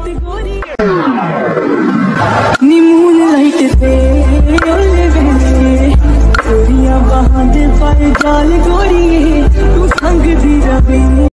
नी moonlight पे ओले बहने गोरियां बहादे पर जाल गोरिए तू संग दी रवे।